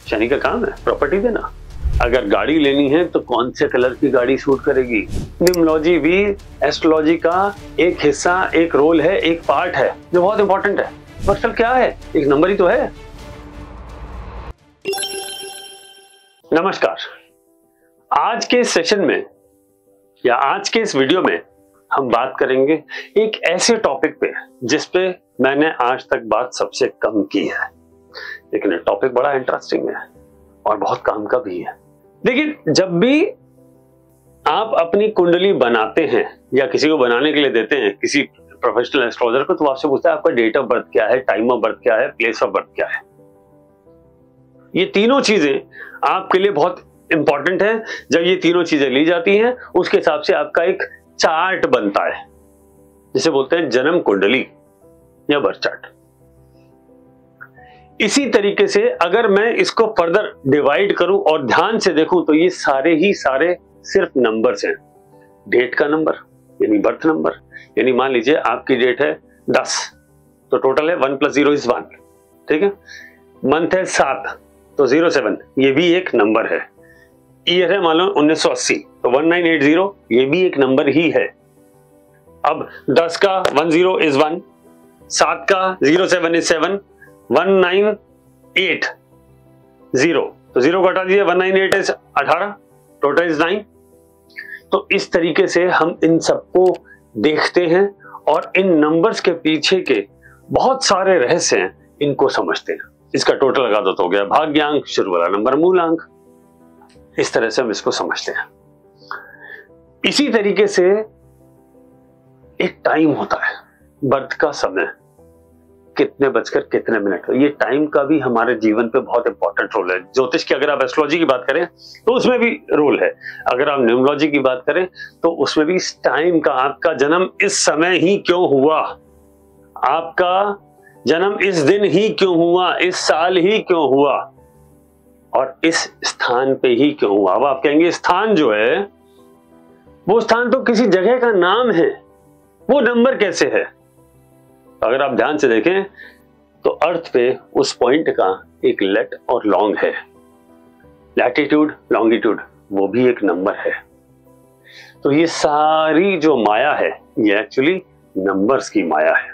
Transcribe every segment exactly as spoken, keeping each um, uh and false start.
शनि का काम है प्रॉपर्टी देना। अगर गाड़ी लेनी है तो कौन से कलर की गाड़ी सूट करेगी। न्यूमरोलॉजी भी एस्ट्रोलॉजी का एक हिस्सा, एक रोल है, एक पार्ट है जो बहुत इंपॉर्टेंट है। पर सर क्या है, एक नंबर ही तो है। नमस्कार, आज के सेशन में या आज के इस वीडियो में हम बात करेंगे एक ऐसे टॉपिक पे जिस पे मैंने आज तक बात सबसे कम की है, लेकिन ये टॉपिक बड़ा इंटरेस्टिंग है और बहुत काम का भी है। देखिए, जब भी आप अपनी कुंडली बनाते हैं या किसी को बनाने के लिए देते हैं किसी प्रोफेशनल एस्ट्रोलॉजर को, तो आपसे पूछता है आपका डेट ऑफ बर्थ क्या है, टाइम ऑफ बर्थ क्या है, प्लेस ऑफ बर्थ क्या है। ये तीनों चीजें आपके लिए बहुत इंपॉर्टेंट है। जब ये तीनों चीजें ली जाती हैं उसके हिसाब से आपका एक चार्ट बनता है जिसे बोलते हैं जन्म कुंडली या बर्थ चार्ट। इसी तरीके से अगर मैं इसको फर्दर डिवाइड करूं और ध्यान से देखूं तो ये सारे ही सारे सिर्फ नंबर्स हैं। डेट का नंबर यानी बर्थ नंबर, यानी मान लीजिए आपकी डेट है दस तो टोटल है one plus zero is one, ठीक है। मंथ है सात तो जीरो सेवन, ये भी एक नंबर है। ईयर है मान लो उन्नीस सौ अस्सी तो वन नाइन एट जीरो, ये भी एक नंबर ही है। अब दस का वन जीरो इज वन, सात का zero seven is seven, one nine eight zero तो जीरो को हटा दीजिए, वन नाइन एट इज अठारह, टोटल इज नाइन। तो इस तरीके से हम इन सबको देखते हैं और इन नंबर्स के पीछे के बहुत सारे रहस्य हैं, इनको समझते हैं। इसका टोटल लगा दो तो हो गया भाग्यांक, शुरू वाला नंबर मूलांक। इस तरह से हम इसको समझते हैं। इसी तरीके से एक टाइम होता है, बर्थ का समय कितने बजकर कितने मिनट। ये टाइम का भी हमारे जीवन पे बहुत इंपॉर्टेंट रोल है। ज्योतिष की अगर आप एस्ट्रोलॉजी की बात करें तो उसमें भी रोल है, अगर आप न्यूमरोलॉजी की बात करें तो उसमें भी टाइम का, आपका जन्म इस समय ही क्यों हुआ, आपका जन्म इस दिन ही क्यों हुआ, इस साल ही क्यों हुआ और इस स्थान पे ही क्यों हुआ। अब आप कहेंगे स्थान जो है वो स्थान तो किसी जगह का नाम है, वो नंबर कैसे है। अगर आप ध्यान से देखें तो अर्थ पे उस पॉइंट का एक लेट और लॉन्ग है, लैटिट्यूड लॉन्गिट्यूड, वो भी एक नंबर है। तो ये सारी जो माया है ये एक्चुअली नंबर्स की माया है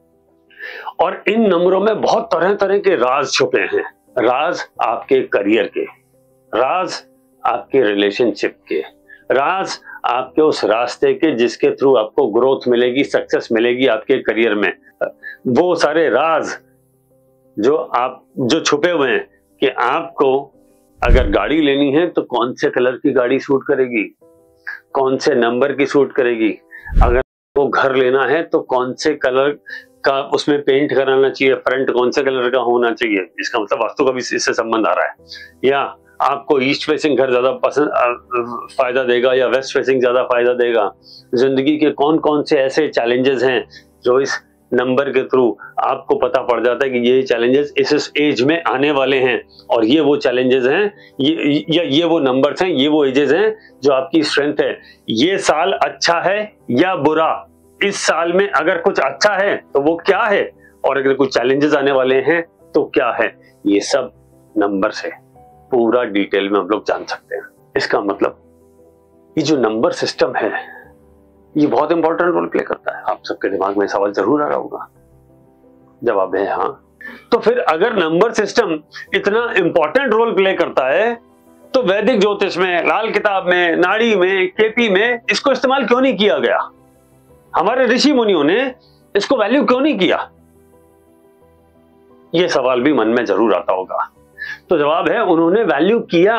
और इन नंबरों में बहुत तरह तरह के राज छुपे हैं। राज आपके करियर के, राज आपके रिलेशनशिप के, राज आपके उस रास्ते के जिसके थ्रू आपको ग्रोथ मिलेगी, सक्सेस मिलेगी आपके करियर में। वो सारे राज जो आप जो छुपे हुए हैं कि आपको अगर गाड़ी लेनी है तो कौन से कलर की गाड़ी सूट करेगी, कौन से नंबर की सूट करेगी। अगर वो घर लेना है तो कौन से कलर का उसमें पेंट कराना चाहिए, फ्रंट कौन से कलर का होना चाहिए, इसका मतलब वास्तु का भी इससे संबंध आ रहा है। या आपको ईस्ट फेसिंग घर ज्यादा पसंद फायदा देगा या वेस्ट फेसिंग ज्यादा फायदा देगा। जिंदगी के कौन कौन से ऐसे चैलेंजेस हैं जो इस नंबर के थ्रू आपको पता पड़ जाता है कि ये चैलेंजेस इस इस एज में आने वाले हैं और ये वो चैलेंजेस हैं, ये या ये वो नंबर्स हैं, ये वो एजेस हैं जो आपकी स्ट्रेंथ है। ये साल अच्छा है या बुरा, इस साल में अगर कुछ अच्छा है तो वो क्या है और अगर कुछ चैलेंजेस आने वाले हैं तो क्या है। ये सब नंबर से पूरा डिटेल में हम लोग जान सकते हैं। इसका मतलब ये जो नंबर सिस्टम है ये बहुत इंपॉर्टेंट रोल प्ले करता है। आप सबके दिमाग में सवाल जरूर आ रहा होगा, जवाब है हाँ। तो फिर अगर नंबर सिस्टम इतना इंपॉर्टेंट रोल प्ले करता है तो वैदिक ज्योतिष में, लाल किताब में, नाड़ी में, केपी में इसको इस्तेमाल क्यों नहीं किया गया। हमारे ऋषि मुनियों ने इसको वैल्यू क्यों नहीं किया, यह सवाल भी मन में जरूर आता होगा। तो जवाब है उन्होंने वैल्यू किया,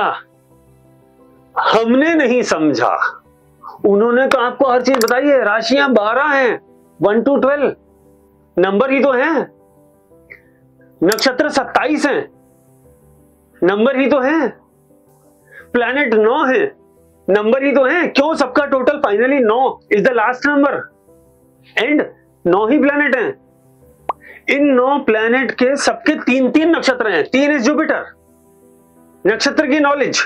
हमने नहीं समझा। उन्होंने तो आपको हर चीज बताई है। राशियां बारह हैं, वन टू ट्वेल्व नंबर ही तो हैं। नक्षत्र सत्ताईस हैं, नंबर ही तो हैं। प्लैनेट नौ है, नंबर ही तो हैं। क्यों सबका टोटल फाइनली नौ is the last number and नौ ही प्लैनेट हैं। इन नौ प्लैनेट के सबके तीन तीन नक्षत्र हैं। तीन इज जुपिटर, नक्षत्र की नॉलेज,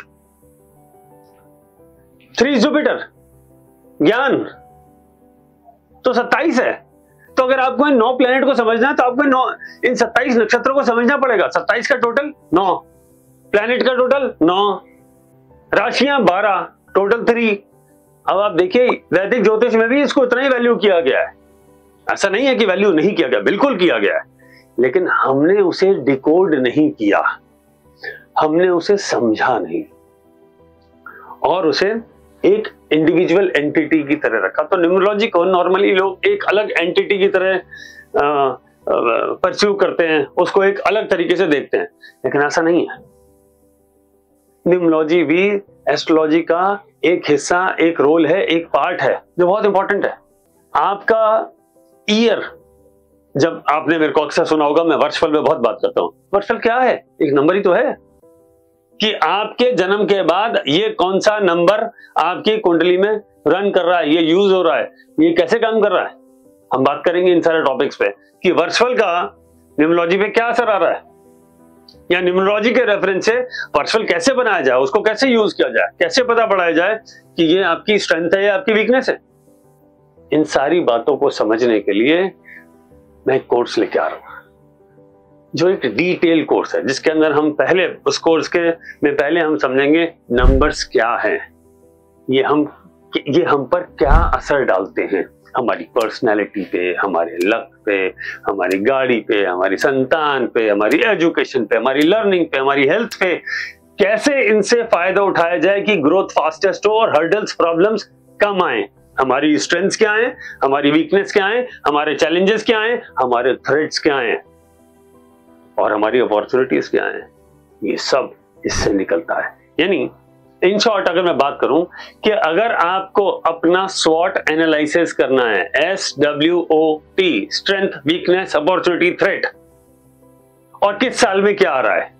थ्री जुपिटर ज्ञान, तो सत्ताईस है। तो अगर आपको इन नौ प्लैनेट को समझना है तो आपको नौ इन सत्ताईस नक्षत्रों को समझना पड़ेगा। सत्ताईस का टोटल नौ प्लैनेट का टोटल नौ, राशियां बारह, टोटल थ्री। अब आप देखिए वैदिक ज्योतिष में भी इसको इतना ही वैल्यू किया गया है, ऐसा नहीं है कि वैल्यू नहीं किया गया, बिल्कुल किया गया है, लेकिन हमने उसे डिकोड नहीं किया, हमने उसे समझा नहीं और उसे एक इंडिविजुअल एंटिटी की तरह रखा। तो न्यूमरोलॉजी को नॉर्मली लोग एक अलग एंटिटी की तरह परस्यू करते हैं, उसको एक अलग तरीके से देखते हैं, लेकिन ऐसा नहीं है। न्यूमरोलॉजी भी एस्ट्रोलॉजी का एक हिस्सा, एक रोल है, एक पार्ट है जो बहुत इंपॉर्टेंट है। आपका ईयर, जब आपने मेरे को अक्सर सुना होगा, मैं वर्षफल में बहुत बात करता हूं। वर्षफल क्या है? एक नंबर ही तो है कि आपके जन्म के बाद ये कौन सा नंबर आपकी कुंडली में रन कर रहा है, ये यूज हो रहा है, ये कैसे काम कर रहा है। हम बात करेंगे इन सारे टॉपिक्स पे कि वर्षफल का न्यूमरोलॉजी पे क्या असर आ रहा है, या न्यूमरोलॉजी के रेफरेंस से वर्षफल कैसे बनाया जाए, उसको कैसे यूज किया जाए, कैसे पता पढ़ाया जाए कि ये आपकी स्ट्रेंथ है या आपकी वीकनेस है। इन सारी बातों को समझने के लिए मैं एक कोर्स लेके आ रहा हूं, जो एक डिटेल कोर्स है, जिसके अंदर हम पहले उस कोर्स के में पहले हम समझेंगे नंबर्स क्या हैं, ये हम ये हम पर क्या असर डालते हैं, हमारी पर्सनैलिटी पे, हमारे लक पे, हमारी गाड़ी पे, हमारी संतान पे, हमारी एजुकेशन पे, हमारी लर्निंग पे, हमारी हेल्थ पे, कैसे इनसे फायदा उठाया जाए कि ग्रोथ फास्टेस्ट हो और हर्डल्स, प्रॉब्लम्स कम आए। हमारी स्ट्रेंथ्स क्या है, हमारी वीकनेस क्या है, हमारे चैलेंजेस क्या हैं, हमारे थ्रेट्स क्या हैं और हमारी अपॉर्चुनिटीज क्या हैं, ये सब इससे निकलता है। यानी इन शॉर्ट अगर मैं बात करूं कि अगर आपको अपना स्वॉट एनालिसिस करना है, S W O T, strength, weakness, opportunity, threat, और किस साल में क्या आ रहा है,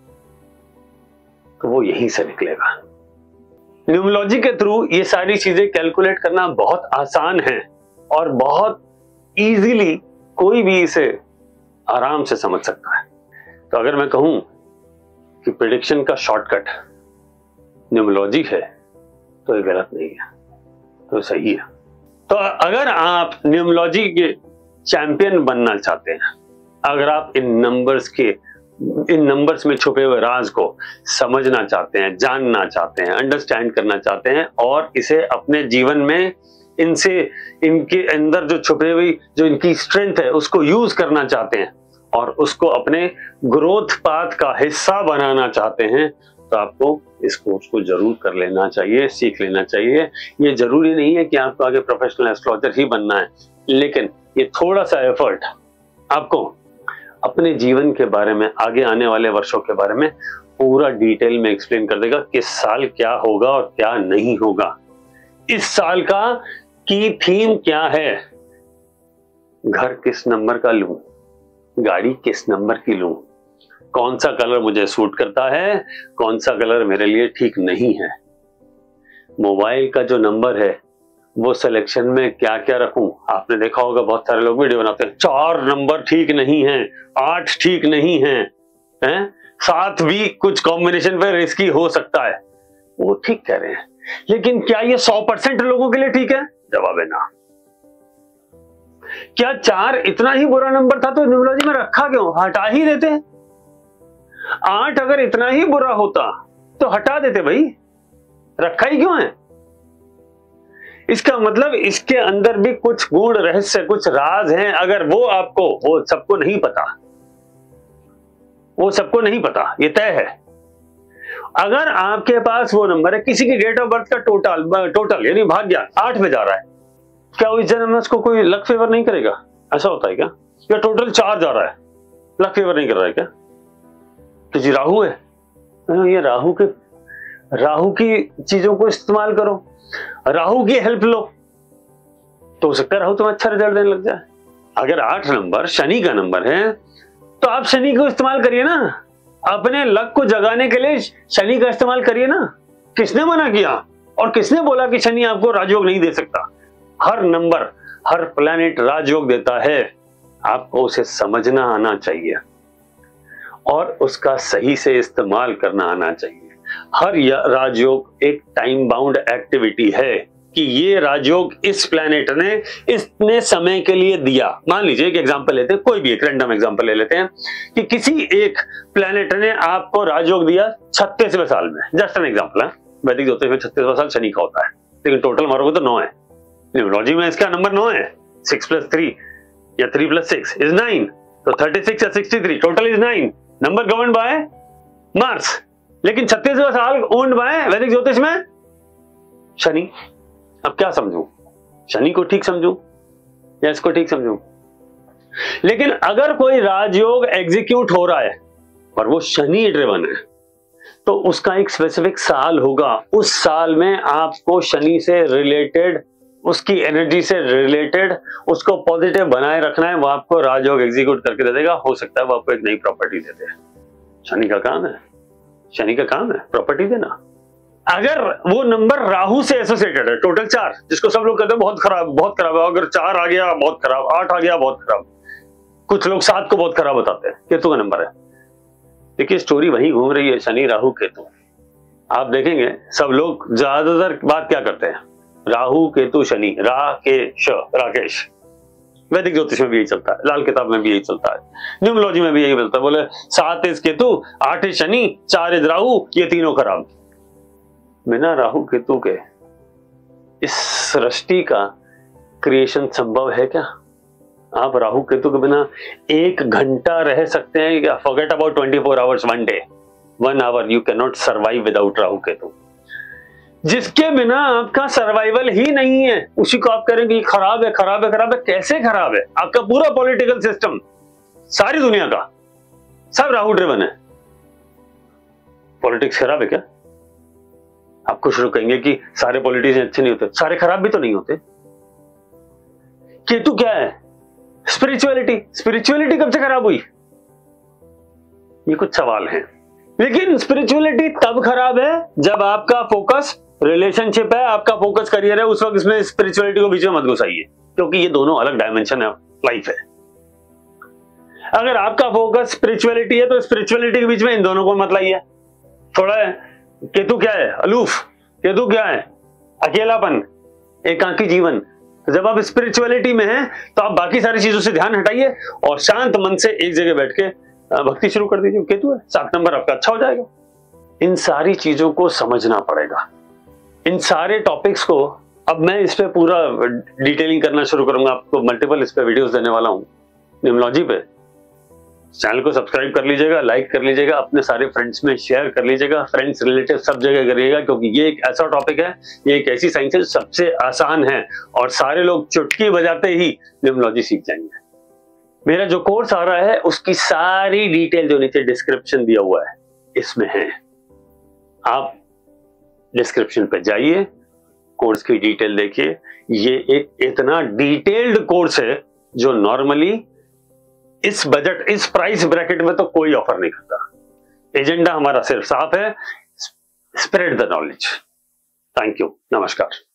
तो वो यहीं से निकलेगा। न्यूमरोलॉजी के थ्रू ये सारी चीजें कैलकुलेट करना बहुत आसान है और बहुत इजीली कोई भी इसे आराम से समझ सकता है। तो अगर मैं कहूं कि प्रेडिक्शन का शॉर्टकट न्यूमरोलॉजी है तो ये गलत नहीं है, तो सही है। तो अगर आप न्यूमरोलॉजी के चैंपियन बनना चाहते हैं, अगर आप इन नंबर्स के इन नंबर्स में छुपे हुए राज को समझना चाहते हैं, जानना चाहते हैं, अंडरस्टैंड करना चाहते हैं और इसे अपने जीवन में इनसे इनके अंदर जो छुपे हुई जो इनकी स्ट्रेंथ है उसको यूज करना चाहते हैं और उसको अपने ग्रोथ पाथ का हिस्सा बनाना चाहते हैं, तो आपको इस कोर्स को जरूर कर लेना चाहिए, सीख लेना चाहिए। ये जरूरी नहीं है कि आपको आगे प्रोफेशनल एस्ट्रोलॉजर ही बनना है, लेकिन ये थोड़ा सा एफर्ट आपको अपने जीवन के बारे में, आगे आने वाले वर्षों के बारे में पूरा डिटेल में एक्सप्लेन कर देगा। किस साल क्या होगा और क्या नहीं होगा, इस साल का की थीम क्या है, घर किस नंबर का लूं, गाड़ी किस नंबर की लूं, कौन सा कलर मुझे सूट करता है, कौन सा कलर मेरे लिए ठीक नहीं है, मोबाइल का जो नंबर है वो सिलेक्शन में क्या क्या रखूं। आपने देखा होगा बहुत सारे लोग वीडियो बनाते हैं, चार नंबर ठीक नहीं है, आठ ठीक नहीं है, हैं? सात भी कुछ कॉम्बिनेशन पे रिस्की हो सकता है। वो ठीक कह रहे हैं, लेकिन क्या ये सौ परसेंट लोगों के लिए ठीक है? जवाब है ना। क्या चार इतना ही बुरा नंबर था तो न्यूमरोलॉजी में रखा क्यों? हटा ही देते। आठ अगर इतना ही बुरा होता तो हटा देते भाई, रखा ही क्यों है? इसका मतलब इसके अंदर भी कुछ गूढ़ रहस्य, कुछ राज हैं। अगर वो आपको, वो सबको नहीं पता, वो सबको नहीं पता, ये तय है। अगर आपके पास वो नंबर है, किसी की डेट ऑफ बर्थ का टोटल टोटल यानी भाग्य आठ में जा रहा है, क्या वो इस जन्म में उसको कोई लक फेवर नहीं करेगा? ऐसा होता है क्या? या टोटल चार जा रहा है, लक फेवर नहीं कर रहा है क्या? तो जी राहु है, ये राहु के राहु की चीजों को इस्तेमाल करो, राहु की हेल्प लो, तो हो सकता है राहु तुम्हें अच्छा रिजल्ट देने लग जाए। अगर आठ नंबर शनि का नंबर है तो आप शनि को इस्तेमाल करिए ना, अपने लक को जगाने के लिए शनि का इस्तेमाल करिए ना। किसने मना किया और किसने बोला कि शनि आपको राजयोग नहीं दे सकता? हर नंबर, हर प्लैनेट राजयोग देता है, आपको उसे समझना आना चाहिए और उसका सही से इस्तेमाल करना आना चाहिए। हर राजयोग एक टाइम बाउंड एक्टिविटी है, कि ये राजयोग इस प्लेनेट ने इतने समय के लिए दिया। मान लीजिए एक एग्जांपल लेते हैं, कोई भी एक रैंडम एग्जांपल ले लेते हैं कि किसी एक प्लेनेट ने आपको राजयोग दिया छत्तीसवें साल में। जस्ट एन एग्जांपल है, वैदिक ज्योतिष में छत्तीसवां साल शनि का होता है, लेकिन टोटल मारोगे तो नौ है। न्यूमरोलॉजी में इसका नंबर नौ है। सिक्स प्लस थ्री या three plus six is nine, तो थर्टी सिक्स या sixty three total is nine. Number govern by Mars, लेकिन छत्तीसवां साल ओन्ड बाय वैदिक ज्योतिष में शनि। अब क्या समझूं, शनि को ठीक समझूं या इसको ठीक समझूं? लेकिन अगर कोई राजयोग एग्जीक्यूट हो रहा है और वो शनि ड्रिवन है, तो उसका एक स्पेसिफिक साल होगा। उस साल में आपको शनि से रिलेटेड, उसकी एनर्जी से रिलेटेड उसको पॉजिटिव बनाए रखना है। वो आपको राजयोग एग्जीक्यूट करके दे देगा। हो सकता है वो आपको एक नई प्रॉपर्टी दे दे। शनि का काम है, शनि का काम है प्रॉपर्टी देना। अगर वो नंबर राहु से एसोसिएटेड है, टोटल चार, जिसको सब लोग कहते हैं बहुत खराब बहुत खराब है, अगर चार आ गया बहुत खराब, आठ आ गया बहुत खराब, कुछ लोग सात को बहुत खराब बताते हैं, केतु का नंबर है। देखिए स्टोरी वही घूम रही है, शनि राहु केतु। आप देखेंगे सब लोग ज्यादातर बात क्या करते हैं, राहु केतु शनि, राकेश राकेश। वैदिक ज्योतिष में भी यही चलता है, लाल किताब में भी यही चलता है, न्यूमरोलॉजी में भी यही चलता है। बोले सात इज केतु, आठ इज शनि, चार इज राहु, ये तीनों खराब। बिना राहु केतु के इस सृष्टि का क्रिएशन संभव है क्या? आप राहु केतु के बिना एक घंटा रह सकते हैं क्या? Forget about twenty four hours, one day, one hour, you can not survive without Rahu Ketu. जिसके बिना आपका सर्वाइवल ही नहीं है, उसी को आप करेंगे खराब है खराब है खराब है। कैसे खराब है? आपका पूरा पॉलिटिकल सिस्टम, सारी दुनिया का सब राहु ड्रिवन है। पॉलिटिक्स खराब है क्या? आप कुछ लोग कहेंगे कि सारे पॉलिटिशियन अच्छे नहीं होते, सारे खराब भी तो नहीं होते। केतु क्या है? स्पिरिचुअलिटी। स्पिरिचुअलिटी कब से खराब हुई? ये कुछ सवाल हैं। लेकिन स्पिरिचुअलिटी तब खराब है जब आपका फोकस रिलेशनशिप है, आपका फोकस करियर है, उस वक्त इसमें स्पिरिचुअलिटी को बीच में मत घुसाइए, क्योंकि ये दोनों अलग डायमेंशन है, लाइफ है। अगर आपका फोकस स्पिरिचुअलिटी है तो स्पिरिचुअलिटी के बीच में इन दोनों को मत लाइए। थोड़ा केतु क्या है? अलूफ। केतु क्या है? अकेलापन, एकांकी जीवन। जब आप स्पिरिचुअलिटी में हैं तो आप बाकी सारी चीजों से ध्यान हटाइए और शांत मन से एक जगह बैठ के भक्ति शुरू कर दीजिए। केतु है, सात नंबर आपका अच्छा हो जाएगा। इन सारी चीजों को समझना पड़ेगा, इन सारे टॉपिक्स को। अब मैं इस पे पूरा डिटेलिंग करना शुरू करूंगा, आपको मल्टीपल इस पे वीडियोस देने वाला हूं न्यूमरोलॉजी पे। चैनल को सब्सक्राइब कर लीजिएगा, लाइक कर लीजिएगा, अपने सारे फ्रेंड्स में शेयर कर लीजिएगा, फ्रेंड्स रिलेटिव सब जगह करिएगा, क्योंकि ये एक ऐसा टॉपिक है, ये एक ऐसी साइंस है सबसे आसान है और सारे लोग चुटकी बजाते ही न्यूमरोलॉजी सीख जाएंगे। मेरा जो कोर्स आ रहा है उसकी सारी डिटेल जो नीचे डिस्क्रिप्शन दिया हुआ है इसमें है। आप डिस्क्रिप्शन पे जाइए, कोर्स की डिटेल देखिए। ये एक इतना डिटेल्ड कोर्स है जो नॉर्मली इस बजट, इस प्राइस ब्रैकेट में तो कोई ऑफर नहीं करता। एजेंडा हमारा सिर्फ साफ है, spread the knowledge. Thank you, नमस्कार।